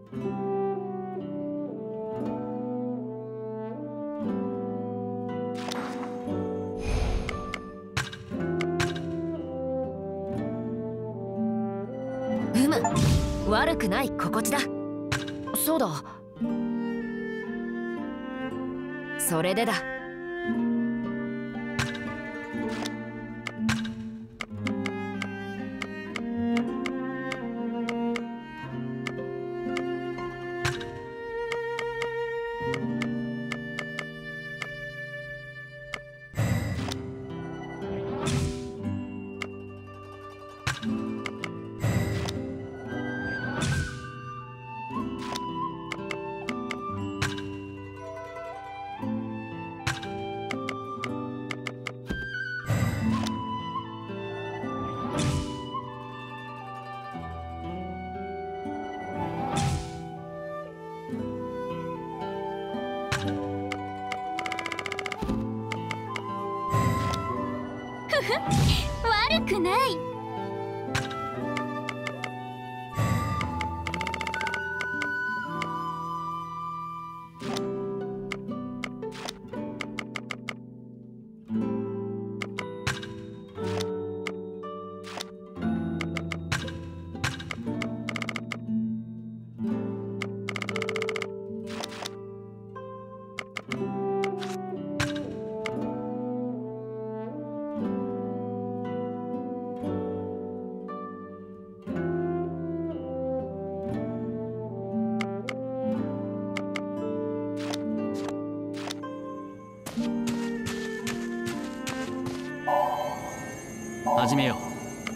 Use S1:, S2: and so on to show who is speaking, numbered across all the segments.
S1: 悪くない心地だ。そうだ。それでだ。
S2: 悪くない。
S3: 始めよう。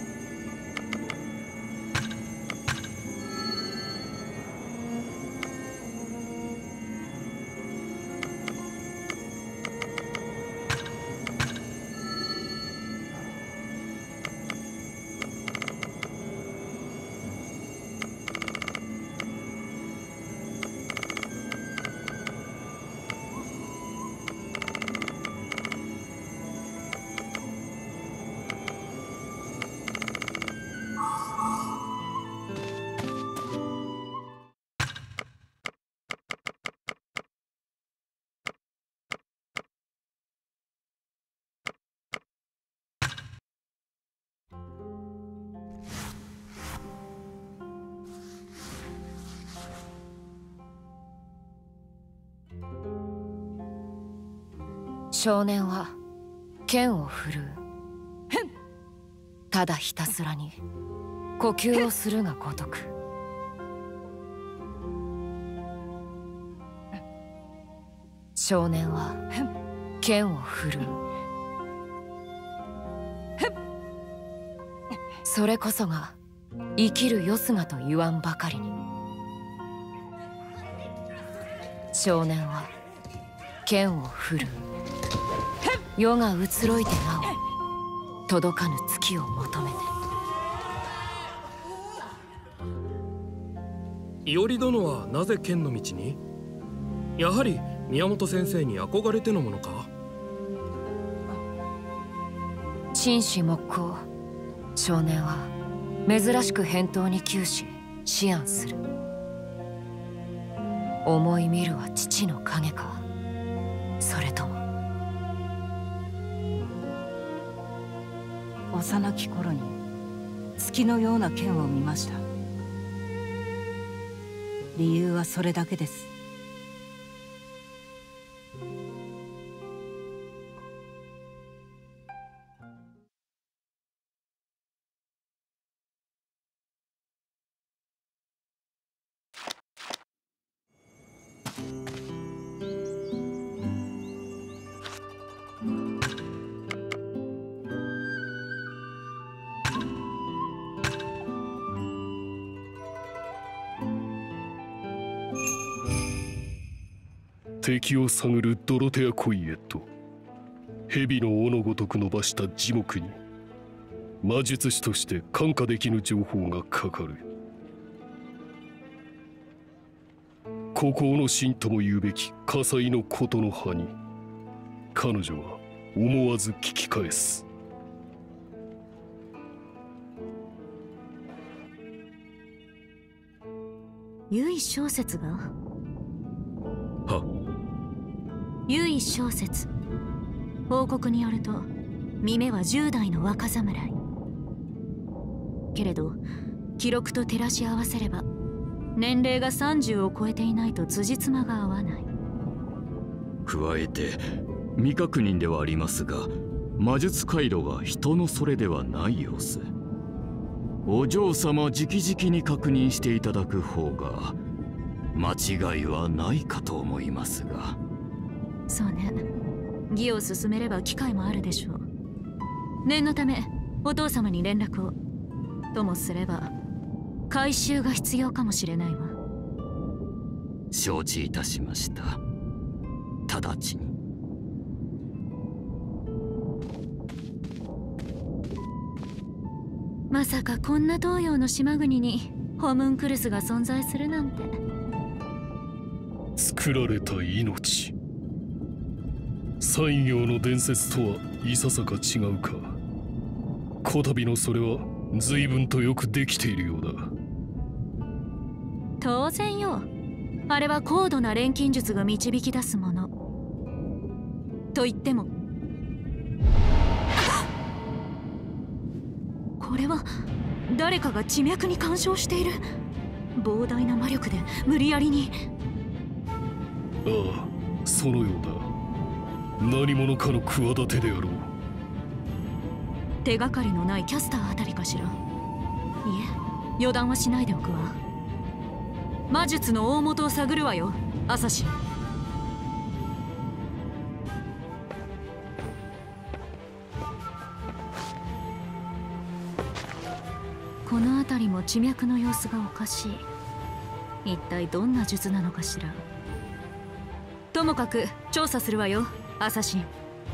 S1: 少年は剣を振るう。ただひたすらに呼吸をするがごとく。少年は剣を振るう。それこそが生きるよすがと言わんばかりに。少年は剣を振るう。夜が移ろいてなお届かぬ月を求めて。
S4: 伊織殿はなぜ剣の道に？やはり宮本先生に憧れてのものか？
S1: 紳士木工。少年は珍しく返答に窮し思案する。思い見るは父の影か、それとも。
S5: 幼き頃に月のような剣を見ました。理由はそれだけです。
S6: 敵を探るドロテア・コイエット。蛇の尾のごとく伸ばした耳目に魔術師として看過できぬ情報がかかる。孤高の神とも言うべき火災のことの葉に彼女は思わず聞き返す。
S2: 唯小説が
S4: は、
S2: 唯小説。報告によるとミメは10代の若侍。けれど記録と照らし合わせれば年齢が30を超えていないと辻褄が合わない。
S3: 加えて未確認ではありますが、魔術回路が人のそれではない様子。お嬢様直々に確認していただく方が間違いはないかと思いますが。
S2: そうね。義を進めれば機会もあるでしょう。念のためお父様に連絡を。ともすれば回収が必要かもしれないわ。
S3: 承知いたしました。直ちに。
S2: まさかこんな東洋の島国にホムンクルスが存在するなんて。
S6: 作られた命、西行の伝説とはいささか違うか。こたびのそれは随分とよくできているようだ。
S2: 当然よ。あれは高度な錬金術が導き出すもの。と言ってもこれは誰かが地脈に干渉している。膨大な魔力で無理やりに。
S6: ああ、そのようだ。何者かの企てであろう。
S2: 手がかりのないキャスターあたりかしら。いえ、予断はしないでおくわ。魔術の大元を探るわよ、アサシン。この辺りも地脈の様子がおかしい。一体どんな術なのかしら。ともかく調査するわよ、アサシン。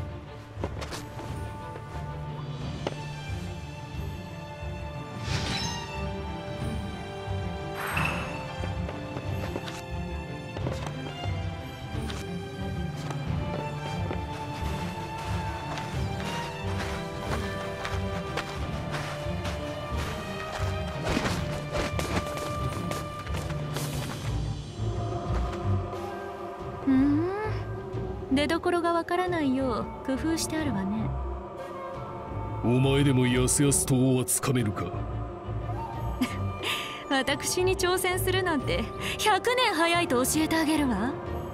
S2: 出どころがわからないよう工夫してあるわね。
S6: お前でもやすやすと王はつかめるか。
S2: 私に挑戦するなんて100年早いと教えてあげるわ。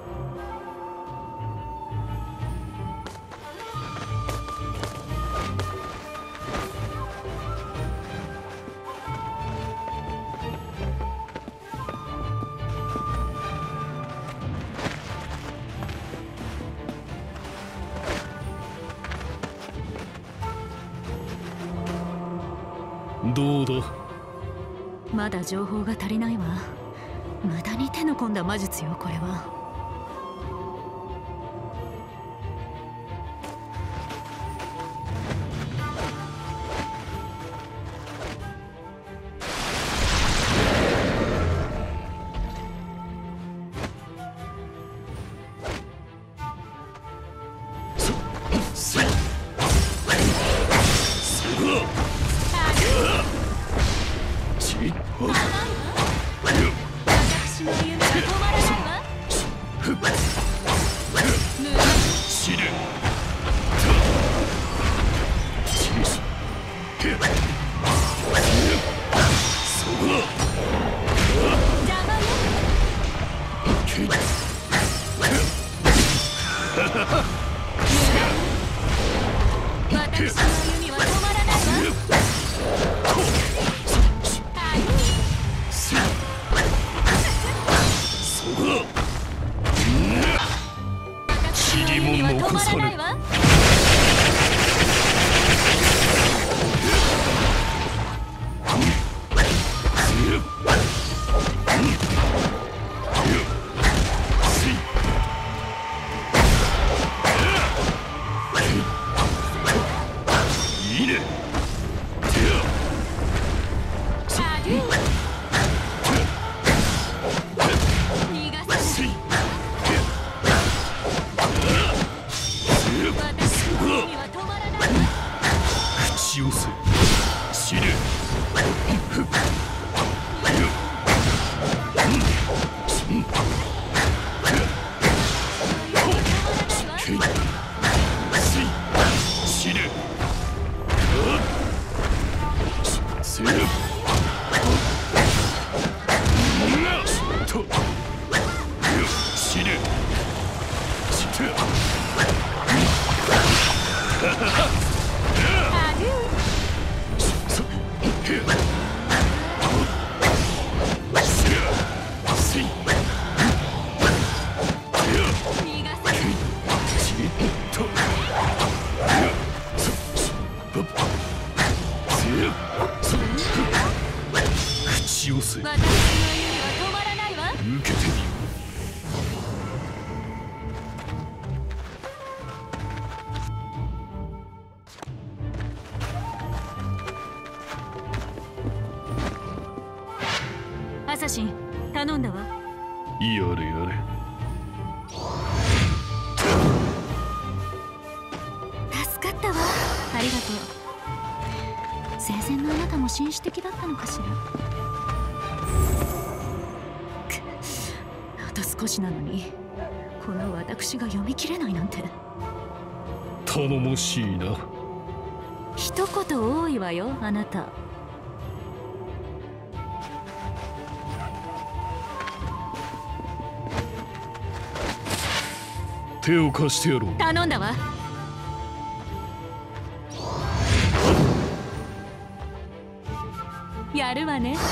S6: どうだ。
S2: まだ情報が足りないわ。無駄に手の込んだ魔術よ、これは。私の夢は止まらないわ。私の弓は止まらないわ。
S6: 塵も残さぬ。いいね。逃がさない。
S2: 止まらないわ。
S6: 受けてみよ
S2: アサシン、頼んだわ。
S6: う。やれやれ。
S2: 助かったわ。ありがとう。生前のあなたも紳士的だったのかしら。あと少しなのに、この私が読み切れないなんて。
S6: 頼もしいな。
S2: 一言多いわよ、あなた。
S6: 手を貸してやろう。
S2: 頼んだわ。やるわね。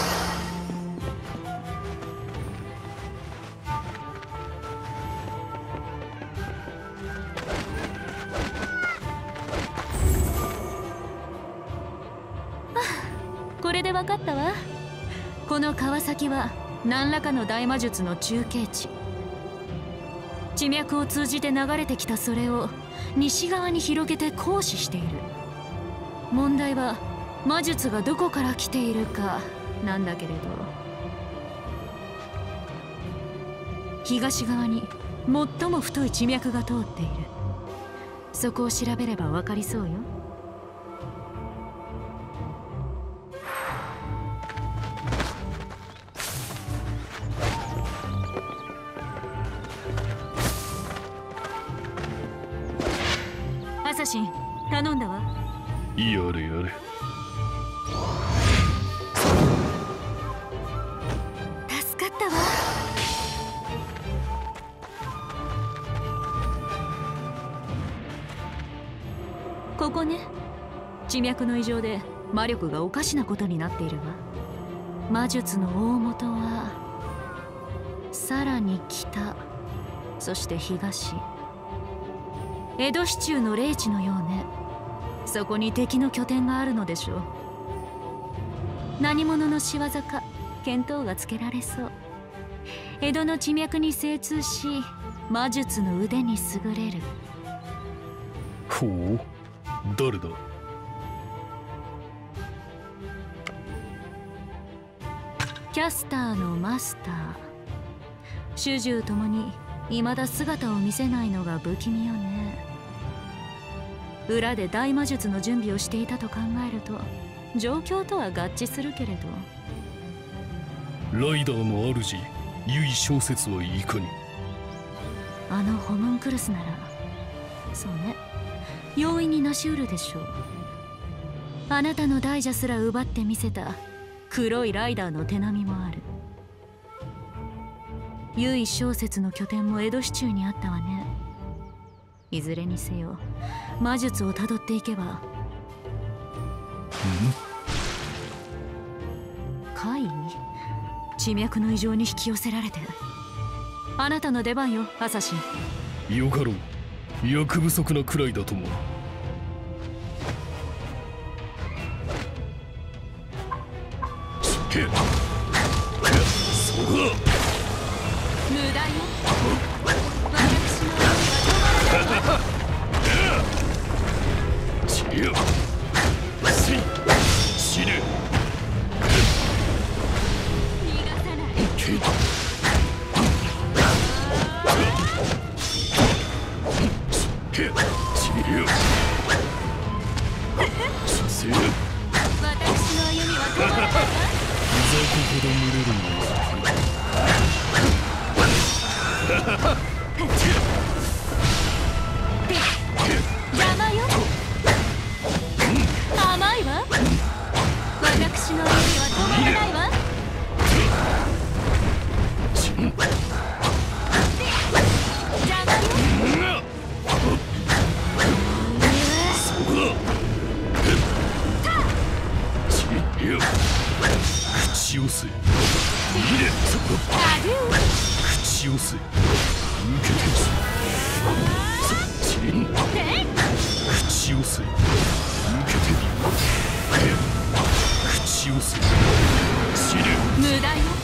S2: これで分かったわ。この川崎は何らかの大魔術の中継地。地脈を通じて流れてきたそれを西側に広げて行使している。問題は魔術がどこから来ているかなんだけれど、東側に最も太い地脈が通っている。そこを調べれば分かりそうよ。アサシン、頼んだわ。
S6: やれやれ。
S2: 助かったわ。ここね。地脈の異常で魔力がおかしなことになっているわ。魔術の大元はさらに北、そして東、江戸市中の霊地のようね。そこに敵の拠点があるのでしょう。何者の仕業か見当がつけられそう。江戸の地脈に精通し、魔術の腕に優れる。
S6: ほう、誰だ。
S2: キャスターのマスター。主従ともに未だ姿を見せないのが不気味よね。裏で大魔術の準備をしていたと考えると状況とは合致するけれど。
S6: ライダーの主由井小説はいかに。
S2: あのホムンクルスなら、そうね、容易に成し得るでしょう。あなたの大蛇すら奪ってみせた黒いライダーの手並みもある。由井小説の拠点も江戸市中にあったわね。いずれにせよ魔術をたどっていけば。怪異、地脈の異常に引き寄せられて。あなたの出番よ、アサシン。
S6: よかろう。役不足なくらいだとも。そうだ。
S2: 無駄よ。私の腕は止まらないわ。
S6: 死ね。
S2: 逃がさない。私の歩みは止まらないわ。
S6: 雑魚ほど群れるのは
S2: 邪魔よ。甘いわ。私の歩みは止まらないわ。邪魔よ。
S6: 口寄せ。口寄せ。受けて口寄せ。受けて口寄せ。
S2: 無駄よ。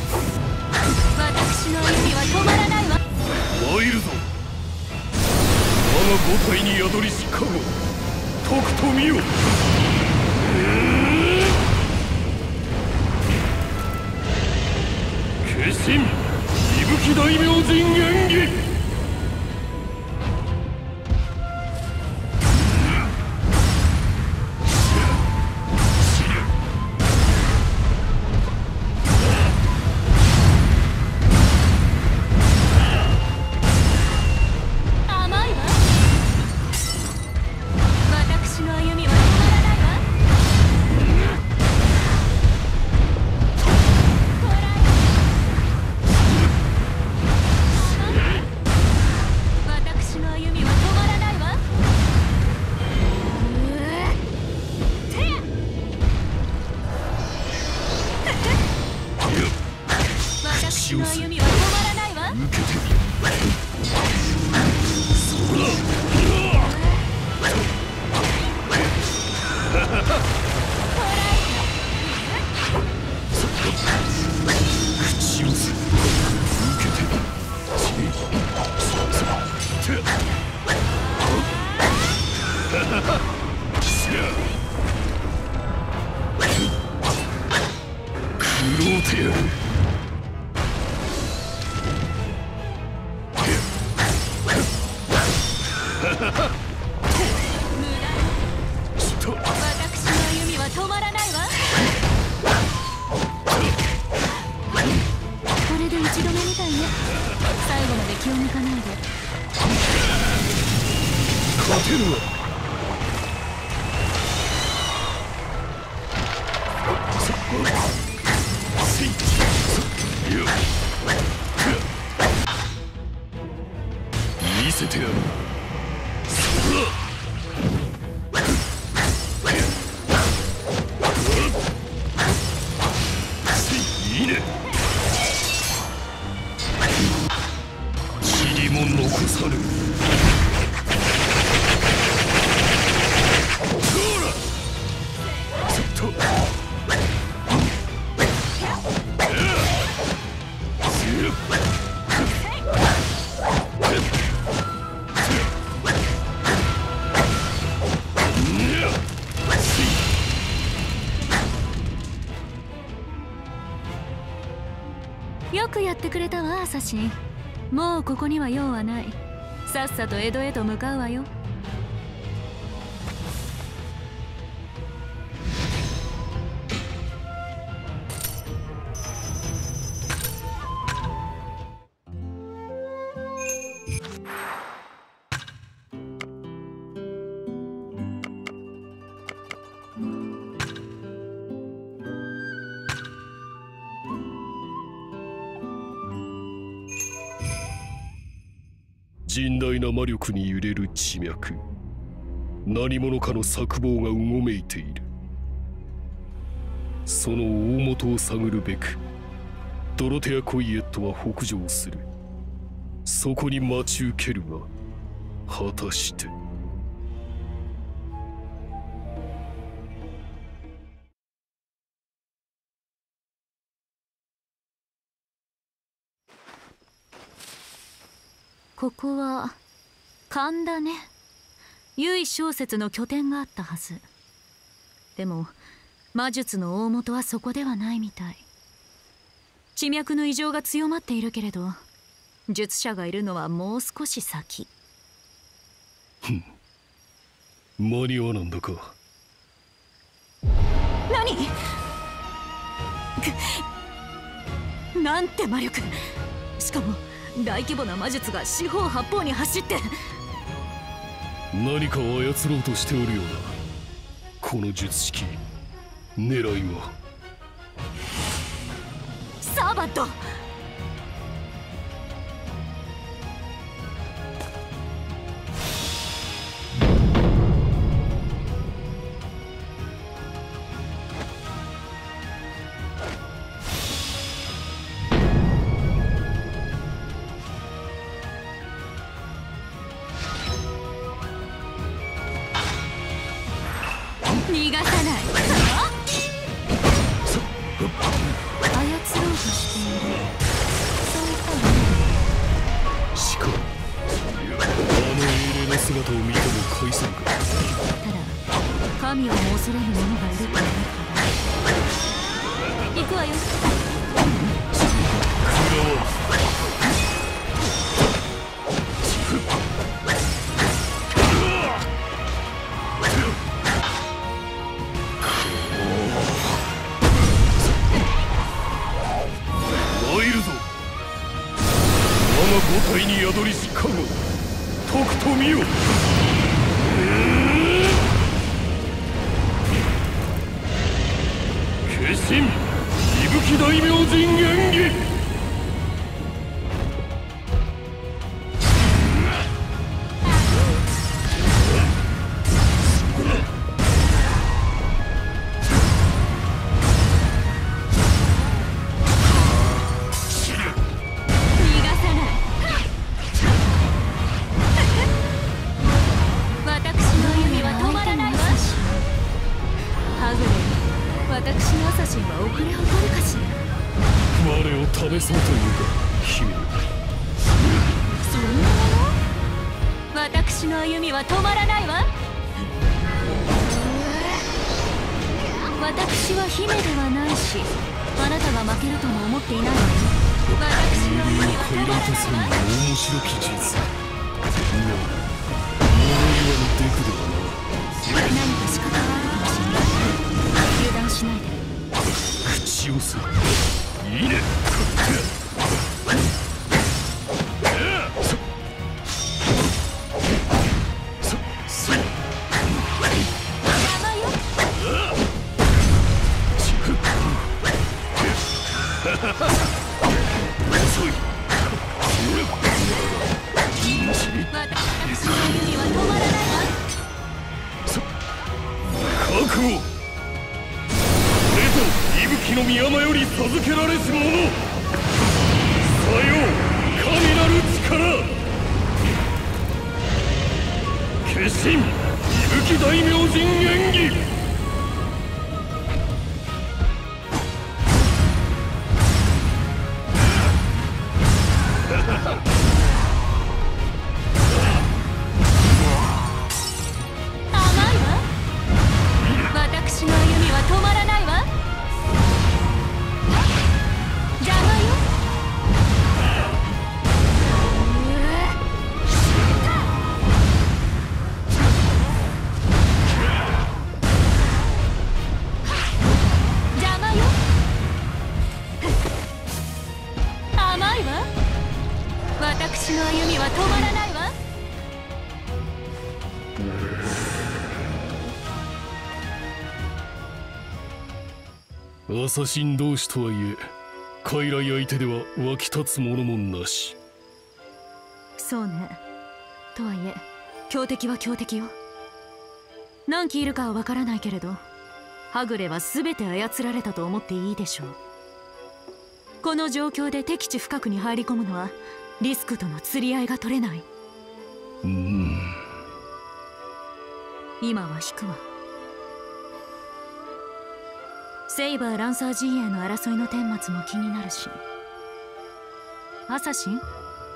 S2: 私の歩みは止まらないわ。
S6: 参るぞ。我が五体に宿りし加護、とくと見よ。化身伊吹大明神演技。見せてやる。いいね。塵も残さぬ。
S2: よくやってくれたわ、アサシン。もうここには用はない。さっさと江戸へと向かうわよ。
S6: 甚大な魔力に揺れる地脈。何者かの策謀がうごめいている。その大元を探るべくドロテア・コイエットは北上する。そこに待ち受けるが、果たして
S2: ここは神田ね。由小説の拠点があったはず。でも魔術の大元はそこではないみたい。地脈の異常が強まっているけれど、術者がいるのはもう少し先。
S6: 間に合わなんだか。
S2: 何なんて魔力。しかも大規模な魔術が四方八方に走って。
S6: 何かを操ろうとしておるようだ。この術式、狙いは。
S2: サーバット。逃がさない。操
S6: 姿を見ても返せるか。
S2: ただ神をも恐れる者がいると思ったら行くわよ。
S6: 参るぞ。我が母体に宿りし加護、とくと見よ。化身息吹大明神演技。
S2: 私のアサシンは遅れを取るかしら。
S6: 我を試そうというか、姫。
S2: そんなもの？私の歩みは止まらないわ。私は姫ではないし、あなたが負けるとも思っていないわよ。私の歩みは止まらないわ。
S6: 面白き人生。物言わぬデクではない。
S2: 何か仕方があるかもしれない。油断しないで。
S6: 口をする。いいね。遅い。
S2: 私の歩みは止まらないわ。
S6: 覚悟。俺と息吹の御山より授けられし者。さよう神なる力。化身息吹大明神演技。
S2: 私の歩みは止まらないわ。邪魔よ。邪魔よ。甘いわ。私の歩みは止まらないわ。
S6: アサシン同士とはいえ、傀儡相手では湧き立つものもなし。
S2: そうね。とはいえ強敵は強敵よ。何機いるかはわからないけれど、はぐれは全て操られたと思っていいでしょう。この状況で敵地深くに入り込むのはリスクとの釣り合いが取れない。今は引くわ。セイバー・ランサー陣営の争いの顛末も気になるし。アサシン？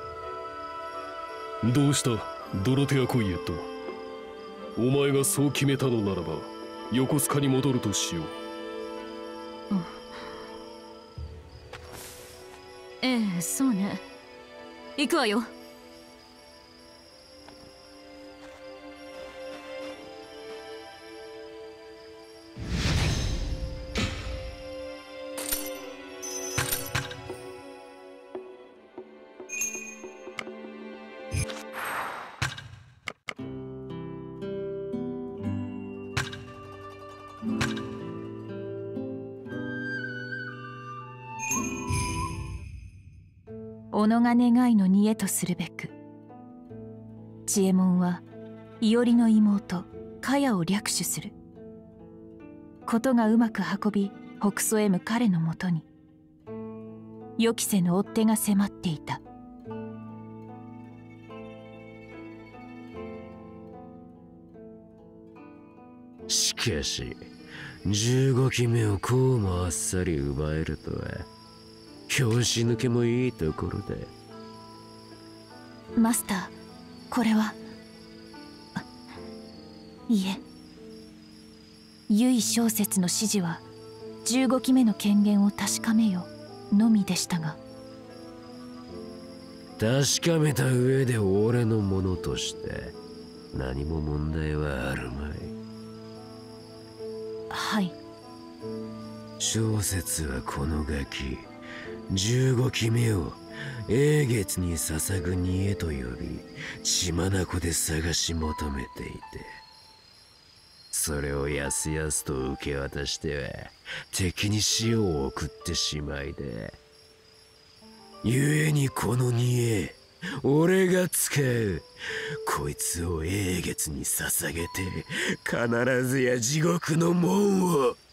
S6: どうしたドロテア・コイエット。お前がそう決めたのならば横須賀に戻るとしよう。
S2: ええ、そうね。行くわよ。
S7: 己が願いの煮えとするべく、智右衛門は伊織の妹カヤを略取する。ことがうまく運び北曽へ向彼のもとに予期せぬ追っ手が迫っていた。
S8: しかし15機目をこうもあっさり奪えるとは拍子抜けもいいところだ。
S7: マスター、これは。 いえ、唯小説の指示は15期目の権限を確かめよのみでしたが。
S8: 確かめた上で俺のものとして何も問題はあるまい。
S7: はい。
S8: 小説はこのガキ15期目を永月に捧ぐ煮えと呼び血眼で探し求めていて、それをやすやすと受け渡しては敵に死を送ってしまいで、故にこの煮え俺が使う。こいつを永月に捧げて必ずや地獄の門を。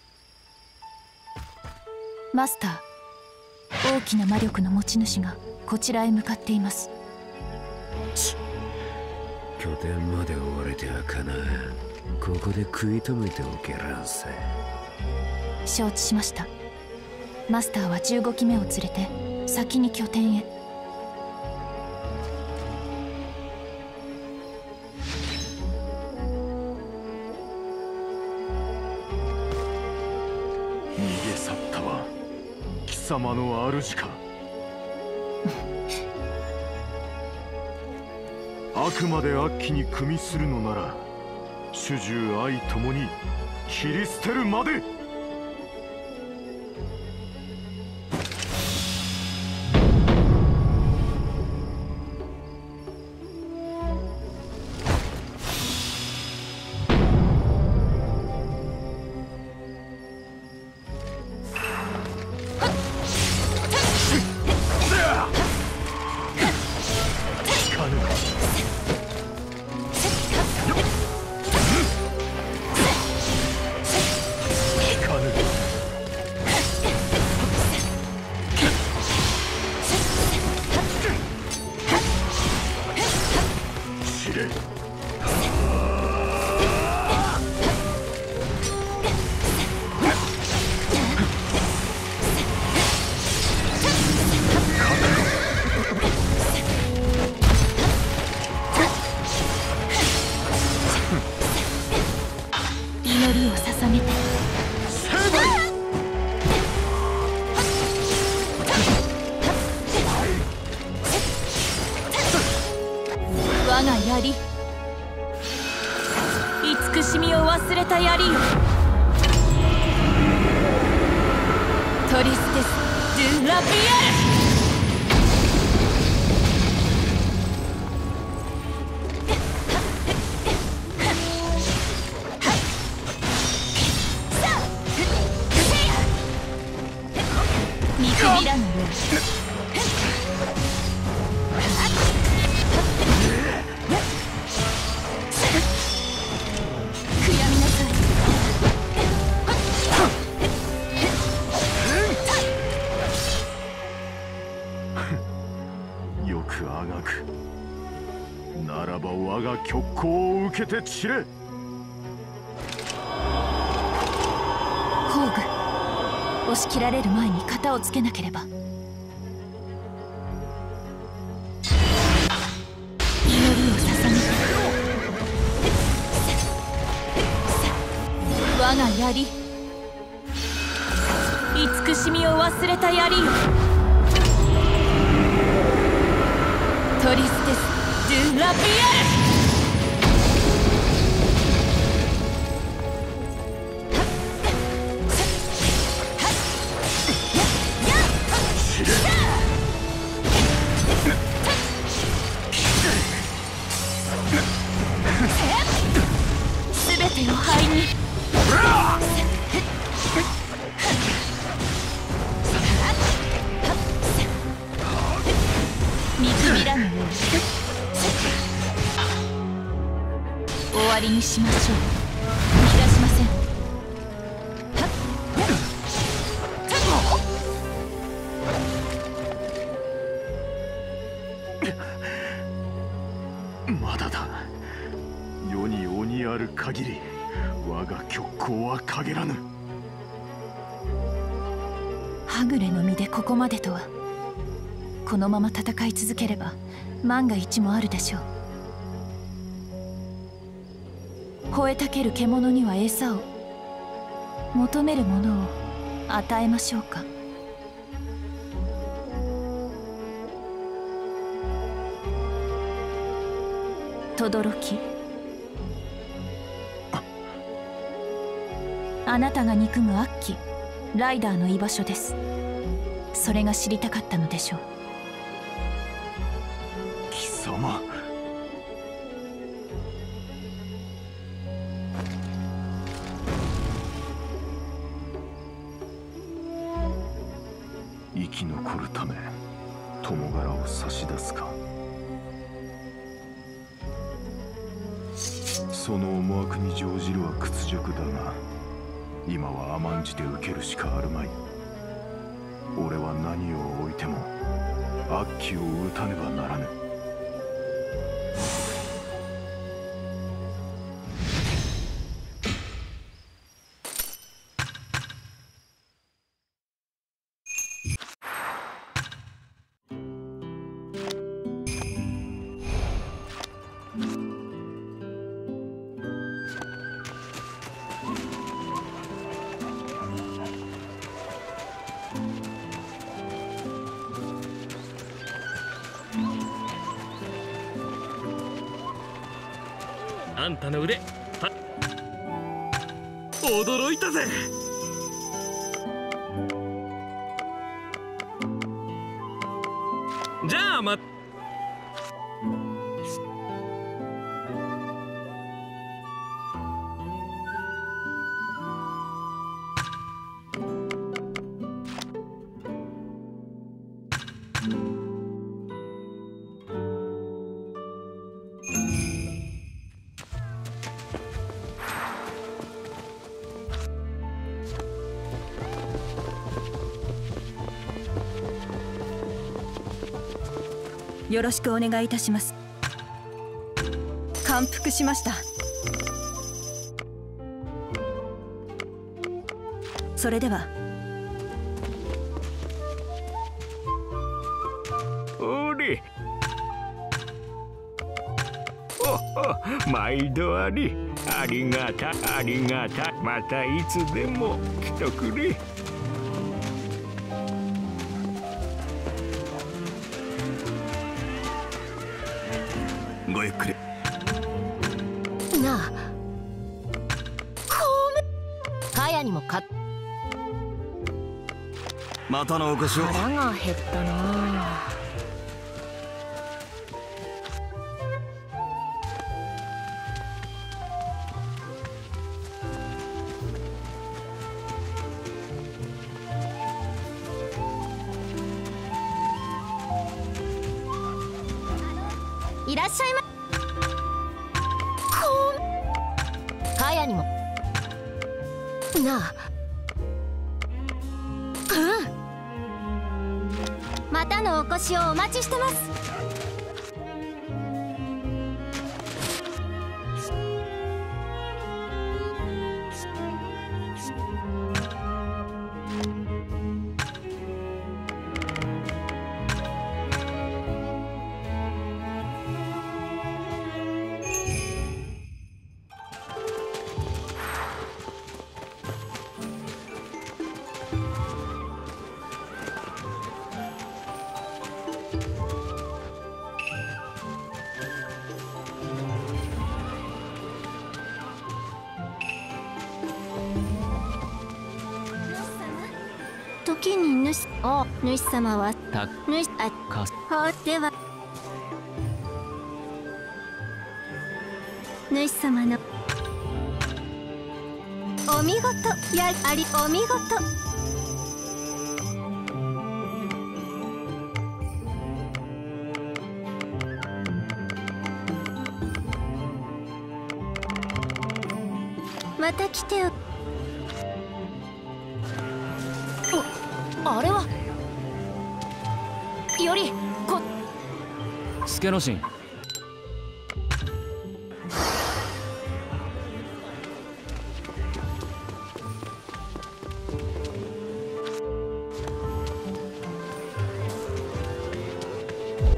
S7: マスター、大きな魔力の持ち主がこちらへ向かっています。
S8: 拠点まで追われてはかな。ここで食い止めておけらんせ。
S7: 承知しました。マスターは15期目を連れて先に拠点へ。
S9: 逃げ去ったわ。貴様の主か。あくまで悪鬼に組みするのなら主従愛ともに切り捨てるまで。
S7: 我が槍、慈しみを忘れた槍よ。トリステス・ドゥ・ラビエル。見くびらぬよう。
S9: よくあがく。ならば我が極光を受けて散れ。
S7: ホーグ、押し切られる前に型をつけなければ。祈りを捧げて我が槍、慈しみを忘れた槍よ。トリステス・ドゥ・ラビエル。全てを灰に。見くびらぬように終わりにしましょう。逃がしません。
S9: まだだ。世に鬼ある限り我が極光は陰らぬ。
S7: はぐれの身でここまでとは。このまま戦い続ければ万が一もあるでしょう。 吠えたける獣には餌を、求めるものを与えましょうか。轟、あなたが憎む悪鬼ライダーの居場所です。それが知りたかったのでしょう。
S9: 貴様、生き残るため友柄を差し出すか。その思惑に乗じるは屈辱だが、今は甘んじて受けるしかあるまい。俺は何を置いても悪鬼を討たねばならぬ。
S4: あんたの腕、驚いたぜ。じゃあ
S5: よろしくお願いいたします。感服しました。それでは。
S10: おれ、毎度ありがた、またいつでも来とくれ。
S8: ごゆっくり。
S1: なあ、カヤにも
S8: またのお越しを。
S1: 腹が減ったな。いらっしゃいま。カヤにもなあ。またのお越しをお待ちしてます。時に主様はでは主様のお見事お見事。また来てよ。あれはより
S3: 助之進。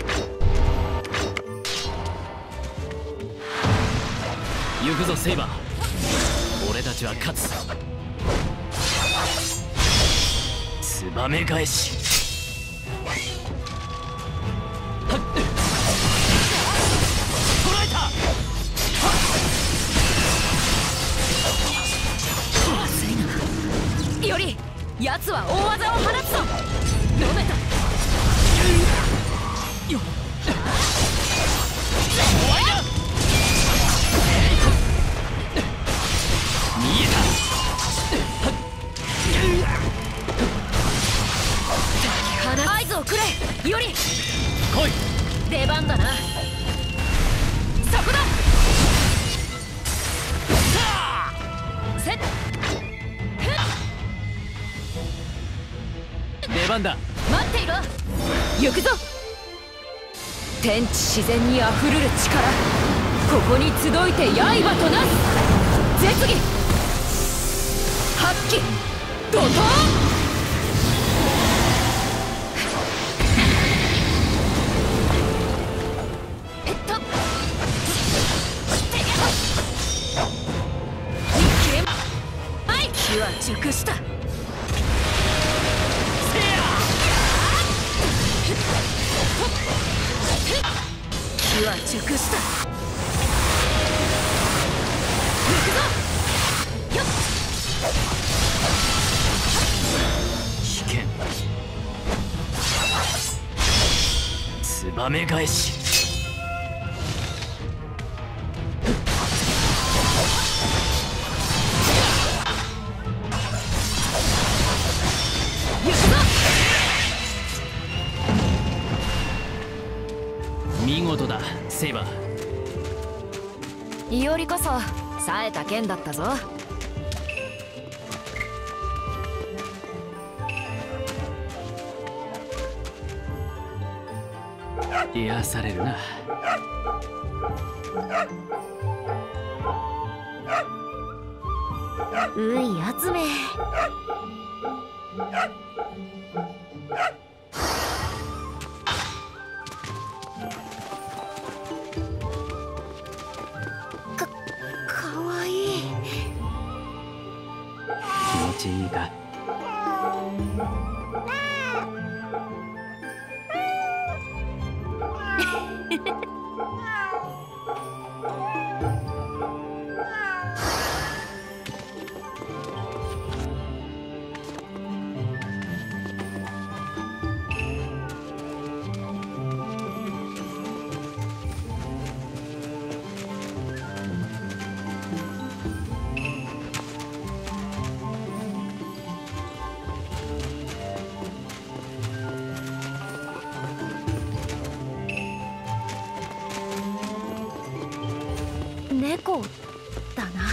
S3: 行くぞセイバー。
S11: たちは勝つ。ツバメ返し。はっ、捕らえた。
S1: まずいな。より奴は大技を放つぞ。飲めた。よっ、
S11: 見え
S1: た。合図をくれ。より
S11: 来い。
S1: 出番だな。そこだ。せっ、
S11: 出番だ。
S1: 待っていろ。行くぞ。天地自然にあふるる力、ここに集いて刃となす。絶技発揮怒涛。機は熟した。機は熟した。行くぞ。よっ、
S11: 危険。ツバメ返し。見事だ、セイバ
S1: ー。いおりこそ冴えた剣だったぞ。
S11: 癒されるな。
S1: うい集め。かわいい。
S11: 気持ちいいか。
S1: 猫だな。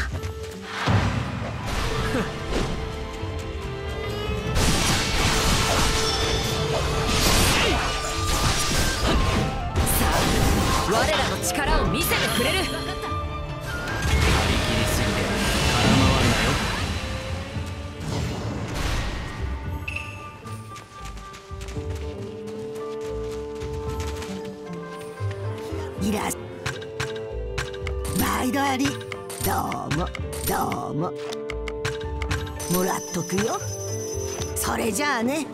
S1: さあ、我らの力を見せてくれる。
S11: 張り切りすぎて空回るなよ。
S12: いらっしゃい。毎度あり。どうもどうも。もらっとくよ。それじゃあね。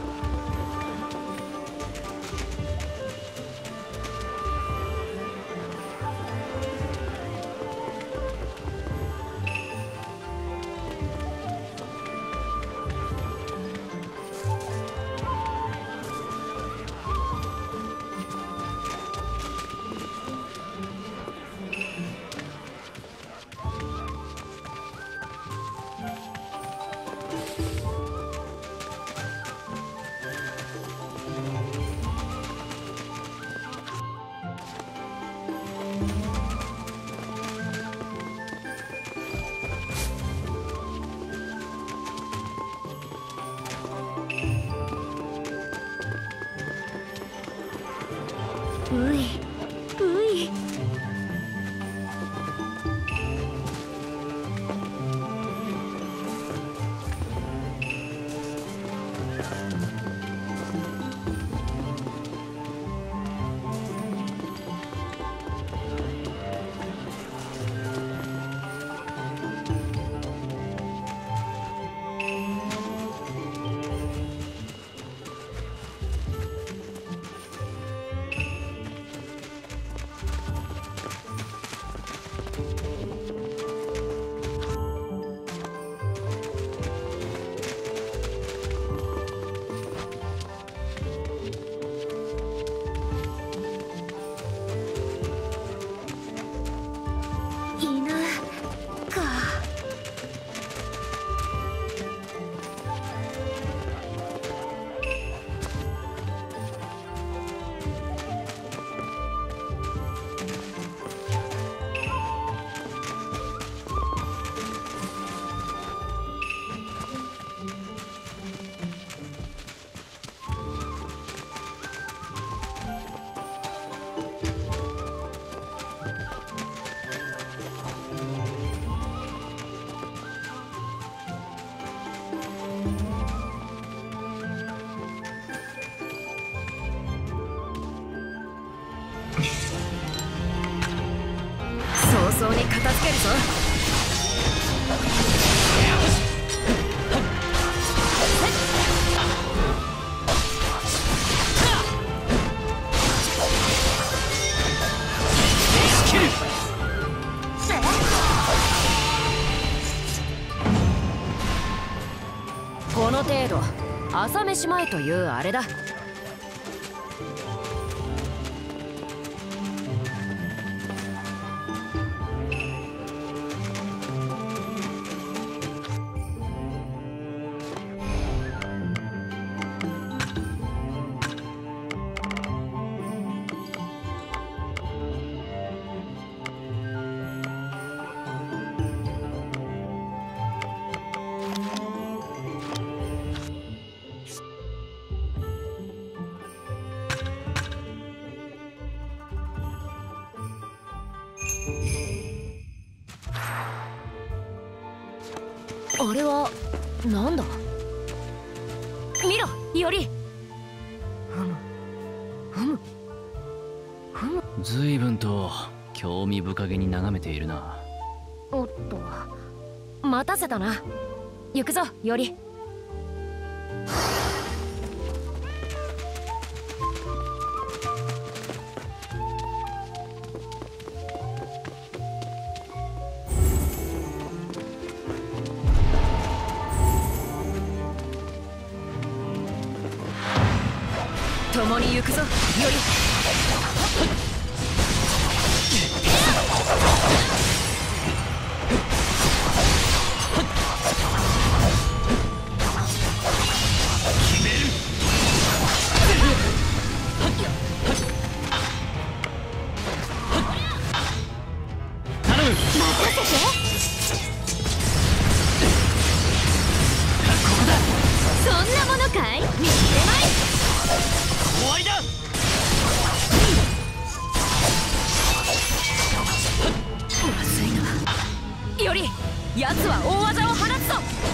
S1: うい。 片付けるぞ。この程度朝飯前というあれだ。あれはなんだ。見ろより。
S11: 随分と興味深げに眺めているな。
S1: おっと、待たせたな。行くぞより。共に行くぞより。
S11: 決める。頼む。
S2: 任せて。
S11: ここだ。
S2: そんなものかい。見つけない。
S11: 終わりだ。
S1: まずいな。より奴は大技を放つぞ。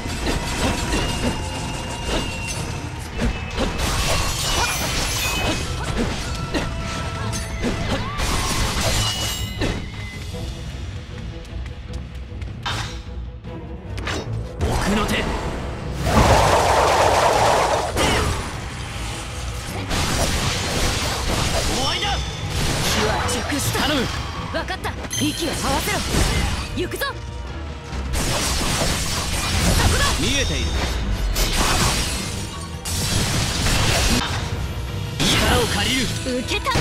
S11: 奥の手。
S1: 頼む。分かった。息を合わせろ。行くぞ。そこだ。
S11: 見えている。力を借りる。
S2: 受けたま。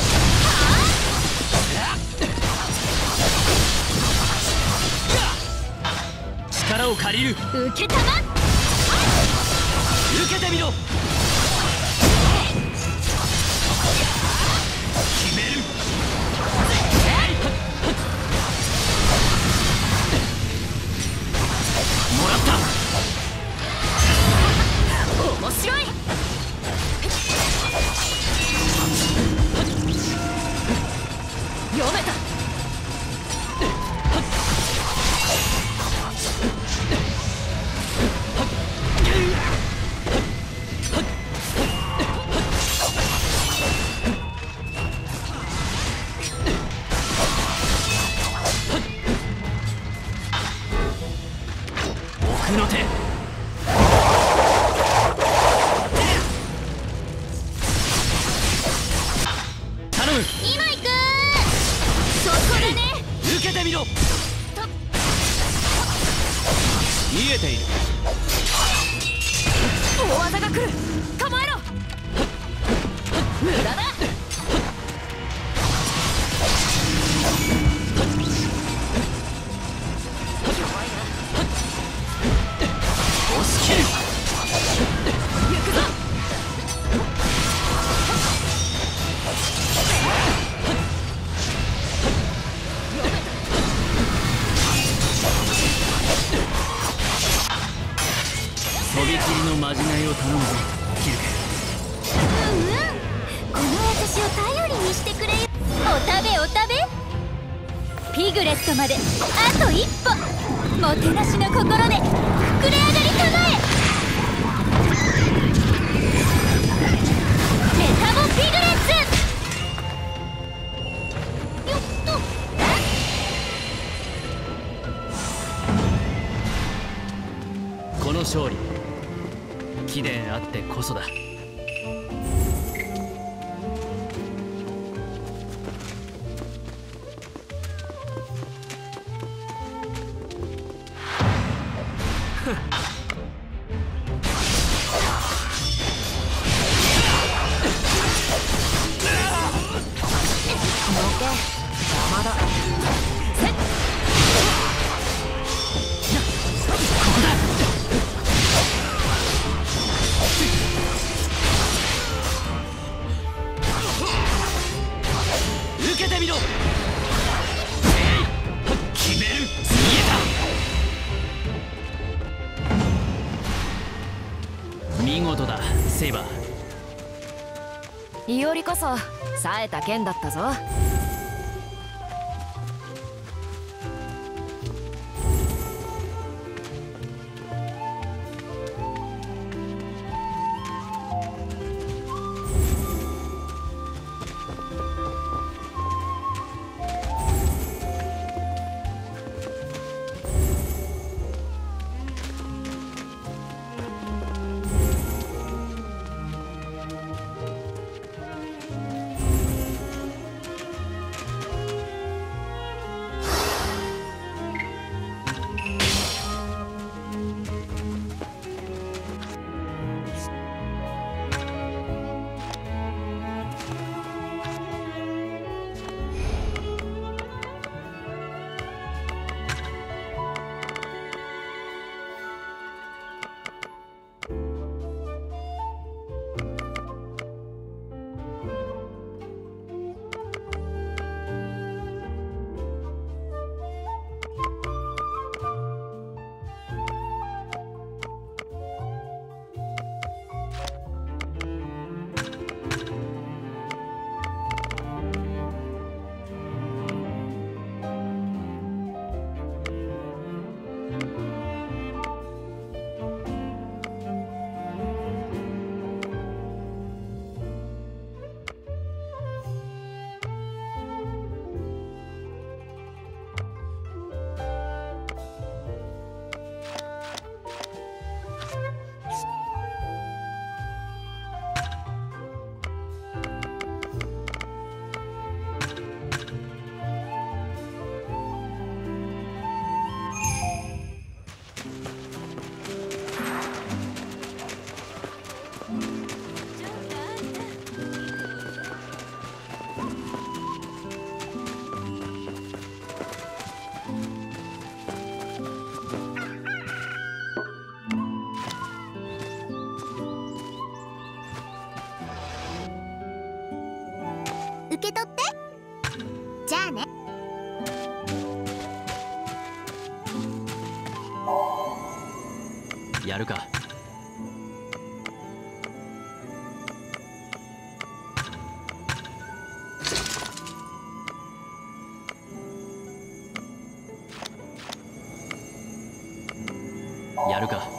S11: 力を借りる。
S2: 受けたま。
S11: 受けてみろ。決める。もらった。
S1: 面白い。読めた。
S11: 奥の手。頼む。
S2: 今行く。そこだね。
S11: 受けてみろ。見えている。
S1: 大技が来る。構えろ。無駄だ。
S11: 押し切る。
S1: 行くぞ。
S11: 飛び切りのまじないを頼むぞキルケ。
S2: この私を頼りにしてくれよ。お食べお食べ。ピグレットまであと一歩。もてなしの心で膨れ上がりたまえ。メタボピグレッツ。よっと。
S11: 勝利。貴殿あってこそだ。 見事だセイバ
S1: ー。いおりこそ冴えた剣だったぞ。
S13: 受け取って。じゃあね。
S11: やるか。やるか。